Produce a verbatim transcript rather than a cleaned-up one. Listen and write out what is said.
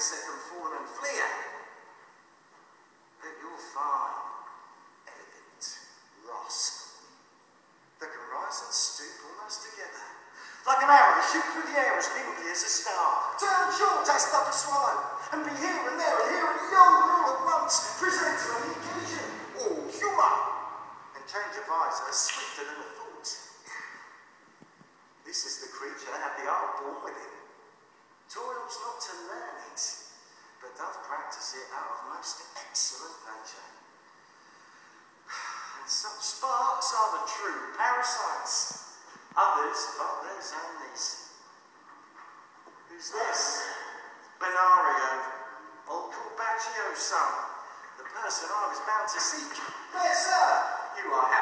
set them fallen and flee. But you're fine, elegant, rascal, that can rise and stoop almost together. Like an arrow, shoot through the air as nimbly as a star. Turn short, dust like a swallow, and be here and there and here and yon all at once. Present to any occasion, all humour, and change of eyes are swifter than a thought. This is the creature that had the art born with him. Toils not to learn it, but doth practice it out of most excellent nature. And such sparks are the true parasites, others but their zanies. Who's this? Benario, old Corbaccio's son, the person I was bound to seek. There, sir, you are happy.